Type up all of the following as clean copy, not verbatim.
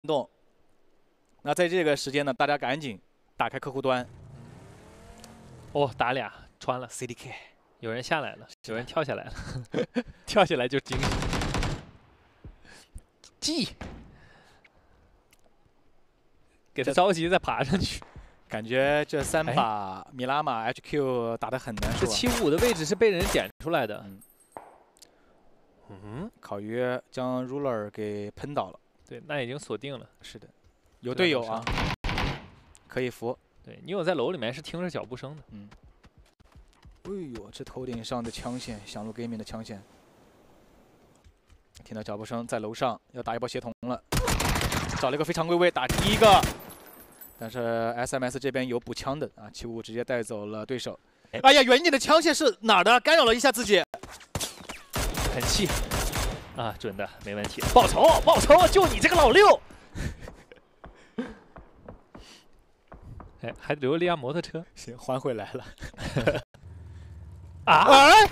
动。那在这个时间呢，大家赶紧打开客户端。 哦，打俩穿了 CDK， 有人下来了，有人跳下来了，跳下来就惊喜。G， 给他着急再爬上去。 感觉这3把米拉玛 HQ 打得很难受。 这75的位置是被人捡出来的。 烤鱼将 Ruler 给喷倒了。对， 那已经锁定了。 是的，有队友啊，可以扶。 对你有在楼里面是听着脚步声的。 哎呦，这头顶上的枪线，响路 Gaming 的枪线，听到脚步声，在楼上要打一波协同了，找了一个非常规位打第一个。 但是 SMS 这边有补枪的啊，75直接带走了对手。哎呀，远一点的枪线是哪儿的？干扰了一下自己， 很气啊，准的没问题。报仇，报仇！就你这个老六！哎，还留了一辆摩托车， 行，还回来了。 啊！哎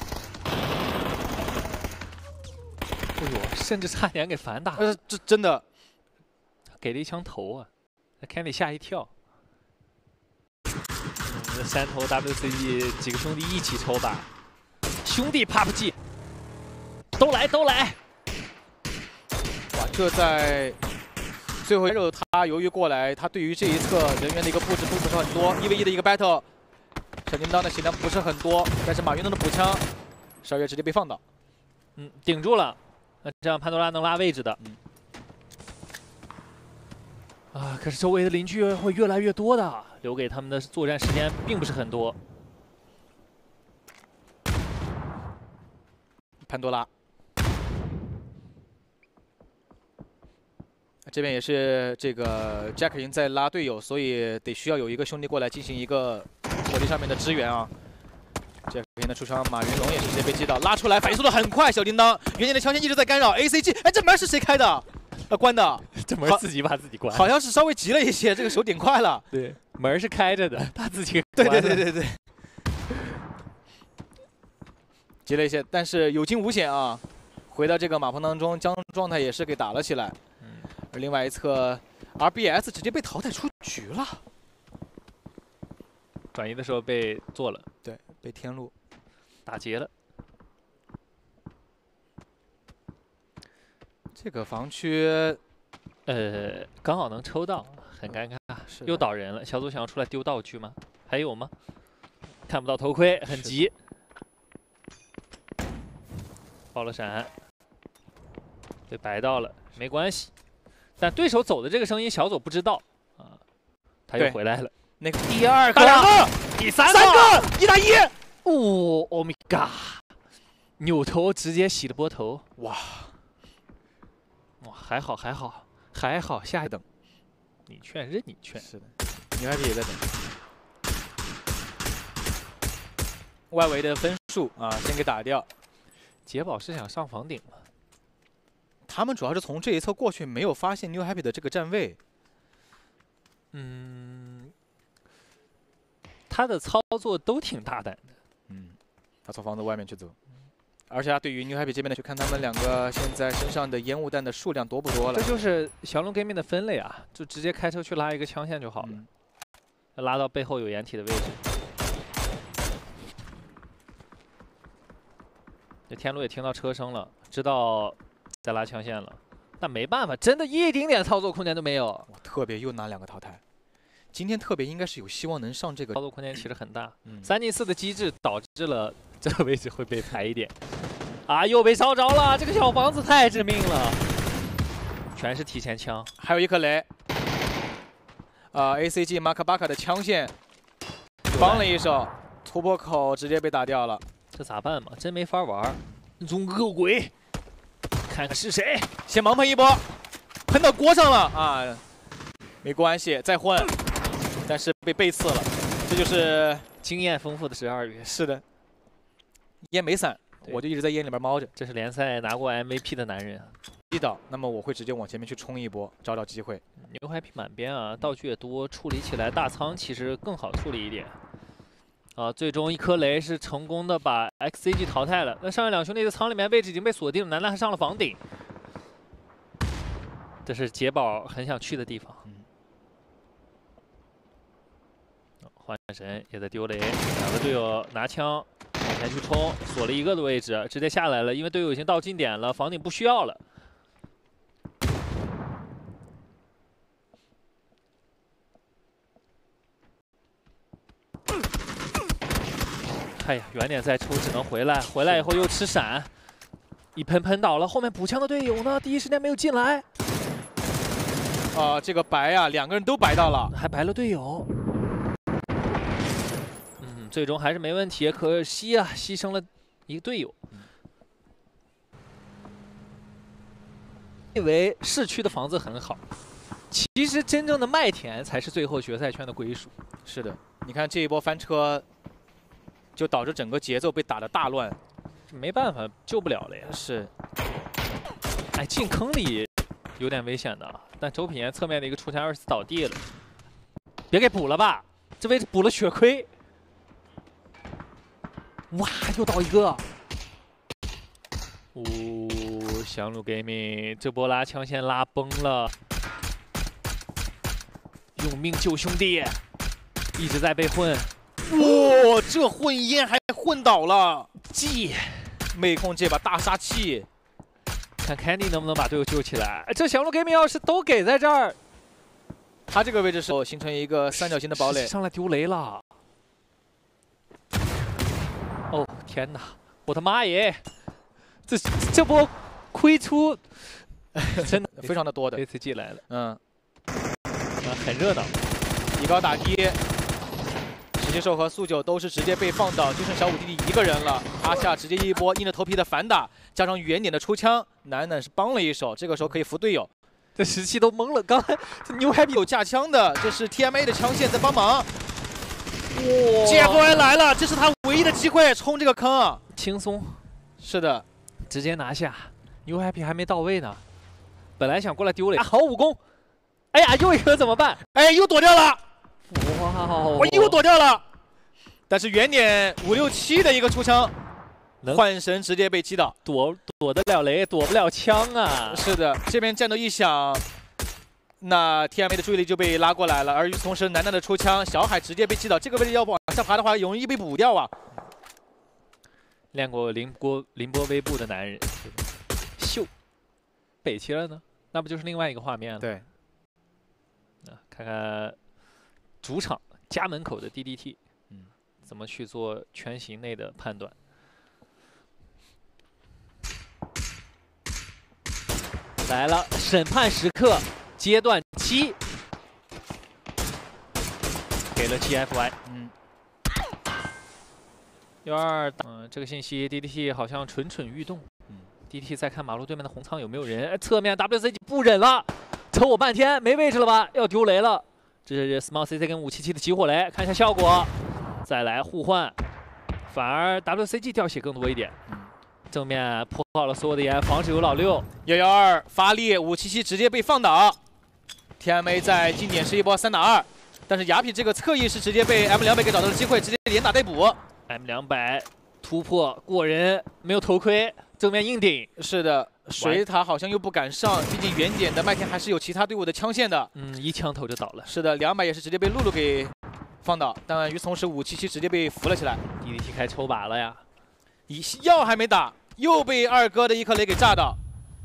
呦，甚至差点给反打。 这真的给了一枪头啊！ Candy 吓一跳，3头 WCG 几个兄弟一起抽吧，兄弟 PUBG， 都来都来！ 哇，这在最后他由于过来，他对于这一侧人员的一个布置不是很多，1v1的一个 battle， 小叮当的血量不是很多，但是马云东的补枪，12月直接被放倒， 顶住了，那这样潘多拉能拉位置的。啊！可是周围的邻居会越来越多的，留给他们的作战时间并不是很多。 潘多拉，这边也是这个 Jack 已经在拉队友，所以得需要有一个兄弟过来进行一个火力上面的支援啊。Jack 的出枪，马云龙也是直接被击倒，拉出来，反应速度很快。小叮当，远点的枪线一直在干扰 ACG， 哎，这门是谁开的？ 关的， 这门自己把自己关， 好像是稍微急了一些，这个手点快了。 对，门是开着的，他自己对，急了一些，但是有惊无险啊，回到这个马棚当中，将状态也是给打了起来。而另外一侧 RBS 直接被淘汰出局了， 转移的时候被做了， 对，被天路打劫了。 这个防区， 刚好能抽到，很尴尬，又倒人了。小组想要出来丢道具吗？还有吗？看不到头盔，很急。爆了闪，被白到了，没关系。但对手走的这个声音，小左不知道啊，他又回来了。 那个第2个， 打2个，第3个 ，1打1。 哦 ，Oh my god！ 扭头直接洗了波头，哇！ 哇，还好，下一等，你劝任你劝。 是的，牛海比也在等。外围的分数啊，先给打掉。 杰宝是想上房顶吗？ 他们主要是从这一侧过去，没有发现 New Happy 的这个站位。 他的操作都挺大胆的。 他从房子外面去走。 而且他对于 New Happy 这边的去看，他们2个现在身上的烟雾弹的数量多不多了？ 这就是降龙 Gaming 的分类啊，就直接开车去拉一个枪线就好了，拉到背后有掩体的位置。这天路也听到车声了，知道在拉枪线了，但没办法，真的一丁点操作空间都没有。 特别又拿2个淘汰，今天特别应该是有希望能上这个操作空间，其实很大。3进4的机制导致了这个位置会被排一点。 啊！又被烧着了，这个小房子太致命了，全是提前枪， 还有一颗雷。ACG 马卡巴卡的枪线帮了一手，突破口直接被打掉了， 这咋办嘛？真没法玩。中恶鬼，看看是谁， 先盲喷一波，喷到锅上了啊！没关系，再混，但是被背刺了，这就是经验丰富的12月。 是的，烟没散。 我就一直在烟里边猫着， 这是联赛拿过 MVP 的男人啊！ 击倒，那么我会直接往前面去冲一波，找机会。 牛海皮满编啊，道具也多，处理起来大仓其实更好处理一点。啊，最终一颗雷是成功的把 XCG 淘汰了。那上面2兄弟的仓里面位置已经被锁定了，楠楠还上了房顶。 这是杰宝很想去的地方。换神也在丢雷，两个队友拿枪往前去冲，锁了一个的位置，直接下来了，因为队友已经到近点了，房顶不需要了。哎呀，远点再出，只能回来，回来以后又吃闪，一喷倒了，后面补枪的队友呢，第一时间没有进来。 这个白啊，两个人都白到了， 还白了队友。最终还是没问题，可惜啊，牺牲了一个队友。以为市区的房子很好，其实真正的麦田才是最后决赛圈的归属。 是的，你看这一波翻车，就导致整个节奏被打得大乱， 没办法，救不了了呀。 是， 哎，进坑里有点危险的，但周品言侧面的一个出枪2次倒地了，别给补了吧，这位置补了血亏。哇，又倒一个！降路 gaming 这波拉枪线拉崩了，用命救兄弟，一直在被混。 哇，这混烟还混倒了 G， 妹控这把大杀器， 看 Candy 能不能把队友救起来。这降路 gaming 要是都给在这儿， 他这个位置是形成一个三角形的堡垒， 上来丢雷了。哦天哪，我的妈耶！这波亏出真的非常的多的。 ACG 来了，很热闹。 以高打低，石接兽和速九都是直接被放倒，就剩小五弟弟一个人了。阿夏直接一波硬着头皮的反打，加上远点的出枪，楠楠是帮了一手，这个时候可以扶队友。 这17都懵了，刚才这牛还有架枪的，这是 TMA 的枪线在帮忙。GFY 来了，这是他唯一的机会，冲这个坑啊！ 轻松， 是的， 直接拿下。牛 happy 还没到位呢，本来想过来丢雷，好武功。哎呀，又一个怎么办？ 哎，又躲掉了！ 哇， 我又躲掉了。但是远点567的一个出枪，幻神直接被击倒， 躲得了雷，躲不了枪啊！ 是的，这边战斗一响。那 TMA 的注意力就被拉过来了，而与此同时，楠楠的出枪，小海直接被击倒。这个位置要往下爬的话，容易被补掉啊。 练过凌波微步的男人，秀，北齐了呢，那不就是另外一个画面了？ 对。 看看主场家门口的 DDT，怎么去做全形内的判断？来了，审判时刻。阶段7，给了 GFY。12，这个信息 DDT 好像蠢蠢欲动。DDT 再看马路对面的红仓有没有人，侧面 WCG 不忍了，瞅我半天没位置了吧？要丢雷了。这是 Small CC 跟577的起火雷，看一下效果。再来互换，反而 WCG 掉血更多一点。正面破好了所有的烟，防止有老六。 112发力，577直接被放倒。TMA 在近点是一波3打2，但是雅痞这个侧翼是直接被 M200给找到了机会，直接连打带补。 M200突破过人，没有头盔，正面硬顶。 是的，水塔好像又不敢上，毕竟远点的麦田还是有其他队伍的枪线的。 一枪头就倒了。 是的，200也是直接被露露给放倒，但与此同时577直接被扶了起来。 DDT 开抽把了呀， 药还没打，又被二哥的一颗雷给炸到。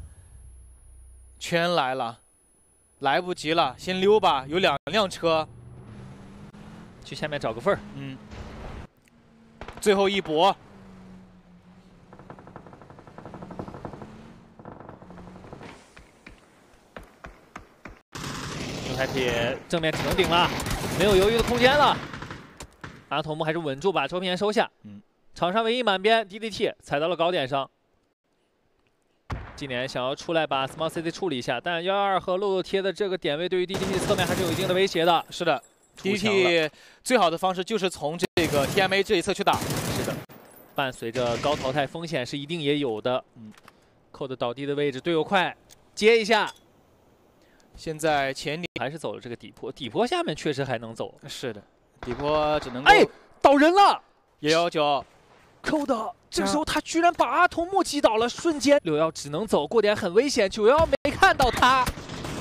圈来了。来不及了，先溜吧，有2辆车， 去下面找个缝儿。 最后一搏， 牛海铁正面只能顶了，没有犹豫的空间了。阿童木还是稳住把周平言收下。场上唯一满编 DDT 踩到了高点上。今年想要出来把 Small CC 处理一下，但122和露露贴的这个点位对于 DDT 侧面还是有一定的威胁的。 是的 ，DDT 最好的方式就是从这个 TMA 这一侧去打。 是的，伴随着高淘汰风险是一定也有的。扣的倒地的位置，队友快接一下。 现在前点还是走了这个底坡，底坡下面确实还能走。 是的，底坡只能够。 哎，倒人了 119。 扣的，这个时候他居然把阿童木击倒了，瞬间611只能走过点很危险，91没看到他，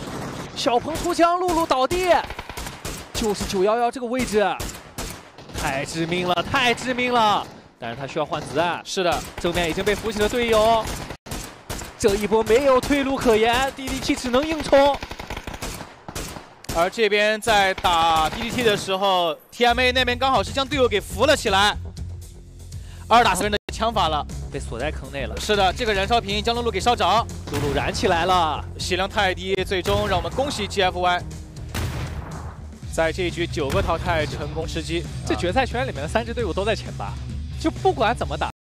小鹏出枪，露露倒地，就是911这个位置，太致命了，太致命了！但是他需要换子弹。 是的， 正面已经被扶起了队友，这一波没有退路可言 ，DDT 只能硬冲。 而这边在打 DDT 的时候 ，TMA 那边刚好是将队友给扶了起来，2打4人的枪法了， 被锁在坑内了。 是的，这个燃烧瓶将露露给烧着， 露露燃起来了， 血量太低，最终让我们恭喜 GFY。 在这一局9个淘汰成功吃鸡， 这决赛圈里面的3支队伍都在前8，就不管怎么打。